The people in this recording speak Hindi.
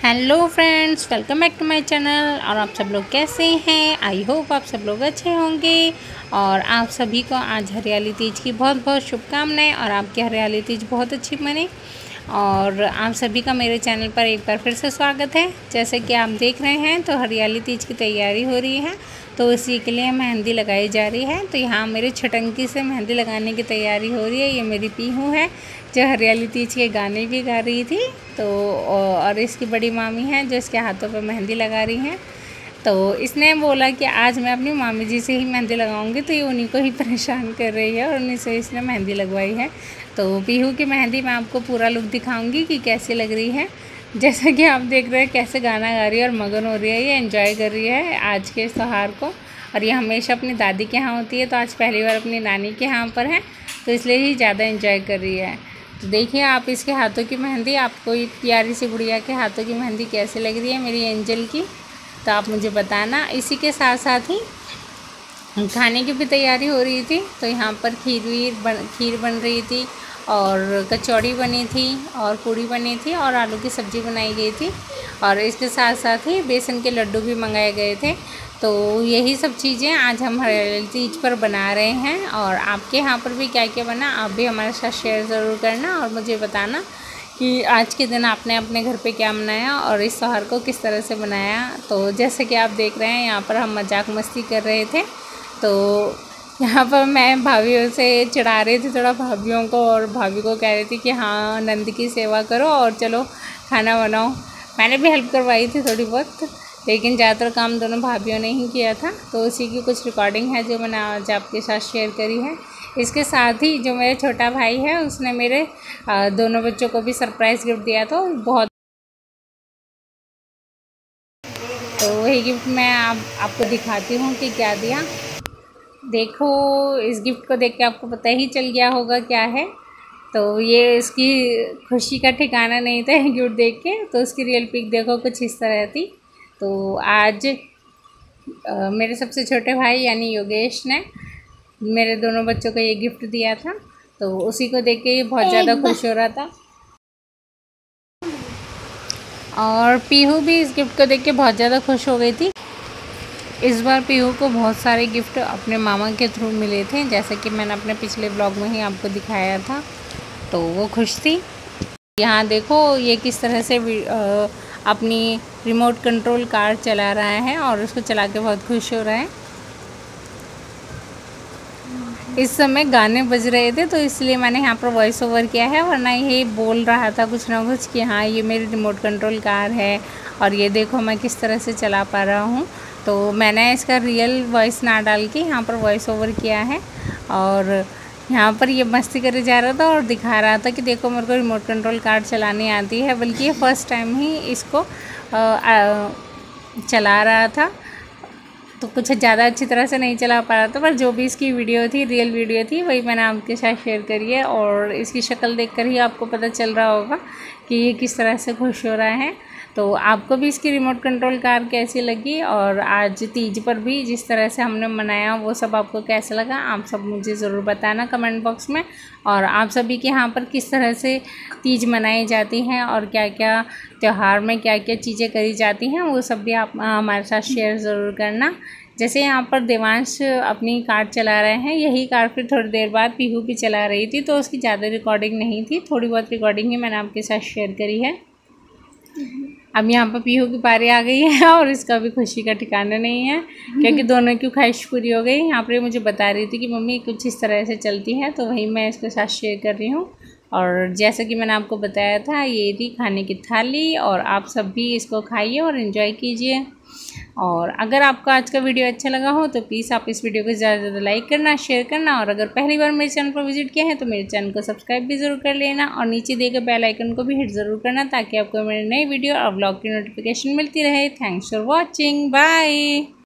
Hello friends, welcome back to my channel. और आप सब लोग कैसे हैं? आई होप आप सब लोग अच्छे होंगे। और आप सभी को आज हरियाली तीज की बहुत बहुत शुभकामनाएं और आपकी हरियाली तीज बहुत अच्छी बने। और आप सभी का मेरे चैनल पर एक बार फिर से स्वागत है। जैसे कि आप देख रहे हैं तो हरियाली तीज की तैयारी हो रही है, तो इसी के लिए मेहंदी लगाई जा रही है। तो यहाँ मेरे छटंकी से मेहंदी लगाने की तैयारी हो रही है। ये मेरी पीहू है जो हरियाली तीज के गाने भी गा रही थी। तो और इसकी बड़ी मामी है जो इसके हाथों पे मेहंदी लगा रही हैं। तो इसने बोला कि आज मैं अपनी मामी जी से ही मेहंदी लगाऊंगी, तो ये उन्हीं को ही परेशान कर रही है और उन्हीं से इसने मेहंदी लगवाई है। तो पीहू की मेहंदी मैं आपको पूरा लुक दिखाऊंगी कि कैसी लग रही है। जैसा कि आप देख रहे हैं कैसे गाना गा रही है और मगन हो रही है, ये एंजॉय कर रही है आज के त्यौहार को। और ये हमेशा अपनी दादी के यहाँ होती है, तो आज पहली बार अपनी नानी के यहाँ पर है, तो इसलिए ही ज़्यादा एंजॉय कर रही है। तो देखिए आप इसके हाथों की मेहंदी, आपको ये प्यारी सी गुड़िया के हाथों की मेहंदी कैसे लग रही है मेरी एंजल की, तो आप मुझे बताना। इसी के साथ साथ ही खाने की भी तैयारी हो रही थी। तो यहाँ पर खीर बन रही थी और कचौड़ी बनी थी और पूड़ी बनी थी और आलू की सब्ज़ी बनाई गई थी। और इसके साथ साथ ही बेसन के लड्डू भी मंगाए गए थे। तो यही सब चीज़ें आज हम हरियाली तीज पर बना रहे हैं। और आपके यहाँ पर भी क्या क्या बना, आप भी हमारे साथ शेयर ज़रूर करना और मुझे बताना कि आज के दिन आपने अपने घर पे क्या बनाया और इस त्यौहार को किस तरह से बनाया। तो जैसे कि आप देख रहे हैं यहाँ पर हम मजाक मस्ती कर रहे थे। तो यहाँ पर मैं भाभीयों से चिढ़ा रही थी थोड़ा भाभीयों को, और भाभी को कह रही थी कि हाँ नंद की सेवा करो और चलो खाना बनाओ। मैंने भी हेल्प करवाई थी थोड़ी बहुत, लेकिन ज़्यादातर काम दोनों भाभीयों ने ही किया था। तो उसी की कुछ रिकॉर्डिंग है जो मैंने आज आपके साथ शेयर करी है। इसके साथ ही जो मेरा छोटा भाई है उसने मेरे दोनों बच्चों को भी सरप्राइज़ गिफ्ट दिया, तो बहुत। तो वही गिफ्ट मैं आपको दिखाती हूँ कि क्या दिया। देखो, इस गिफ्ट को देख के आपको पता ही चल गया होगा क्या है। तो ये इसकी खुशी का ठिकाना नहीं था गिफ्ट देख के। तो उसकी रियल पिक देखो कुछ इस तरह थी। तो आज मेरे सबसे छोटे भाई यानी योगेश ने मेरे दोनों बच्चों को ये गिफ्ट दिया था। तो उसी को देख के ये बहुत ज़्यादा खुश हो रहा था। और पीहू भी इस गिफ्ट को देख के बहुत ज़्यादा खुश हो गई थी। इस बार पीहू को बहुत सारे गिफ्ट अपने मामा के थ्रू मिले थे, जैसे कि मैंने अपने पिछले ब्लॉग में ही आपको दिखाया था। तो वो खुश थी। यहाँ देखो ये किस तरह से अपनी रिमोट कंट्रोल कार चला रहा है और उसको चला के बहुत खुश हो रहा है। इस समय गाने बज रहे थे तो इसलिए मैंने यहाँ पर वॉइस ओवर किया है, वरना ये बोल रहा था कुछ ना कुछ कि हाँ ये मेरी रिमोट कंट्रोल कार है और ये देखो मैं किस तरह से चला पा रहा हूँ। तो मैंने इसका रियल वॉइस ना डाल के यहाँ पर वॉइस ओवर किया है। और यहाँ पर ये मस्ती करे जा रहा था और दिखा रहा था कि देखो मेरे को रिमोट कंट्रोल कार चलानी आती है, बल्कि ये फर्स्ट टाइम ही इसको चला रहा था। तो कुछ ज़्यादा अच्छी तरह से नहीं चला पा रहा था, पर जो भी इसकी वीडियो थी, रियल वीडियो थी, वही मैंने आपके साथ शेयर करी है। और इसकी शक्ल देखकर ही आपको पता चल रहा होगा कि ये किस तरह से खुश हो रहा है। तो आपको भी इसकी रिमोट कंट्रोल कार कैसी लगी, और आज तीज पर भी जिस तरह से हमने मनाया वो सब आपको कैसा लगा, आप सब मुझे ज़रूर बताना कमेंट बॉक्स में। और आप सभी के यहाँ पर किस तरह से तीज मनाई जाती हैं और क्या क्या त्यौहार में क्या क्या चीज़ें करी जाती हैं, वो सब भी आप हमारे साथ शेयर ज़रूर करना। जैसे यहाँ पर देवांश अपनी कार चला रहे हैं, यही कार फिर थोड़ी देर बाद पीहू भी चला रही थी, तो उसकी ज़्यादा रिकॉर्डिंग नहीं थी, थोड़ी बहुत रिकॉर्डिंग ही मैंने आपके साथ शेयर करी है। अब यहाँ पर पीहू की बारी आ गई है और इसका भी खुशी का ठिकाना नहीं है, क्योंकि दोनों की ख्वाहिश पूरी हो गई। यहाँ पर मुझे बता रही थी कि मम्मी कुछ इस तरह से चलती है, तो वही मैं इसके साथ शेयर कर रही हूँ। और जैसा कि मैंने आपको बताया था, ये थी खाने की थाली, और आप सब भी इसको खाइए और एंजॉय कीजिए। और अगर आपको आज का वीडियो अच्छा लगा हो तो प्लीज़ आप इस वीडियो को ज़्यादा से ज़्यादा लाइक करना, शेयर करना, और अगर पहली बार मेरे चैनल पर विजिट किया है तो मेरे चैनल को सब्सक्राइब भी ज़रूर कर लेना, और नीचे दिए गए बेल आइकन को भी हिट ज़रूर करना, ताकि आपको मेरे नए वीडियो और ब्लॉग की नोटिफिकेशन मिलती रहे। Thanks for watching, bye.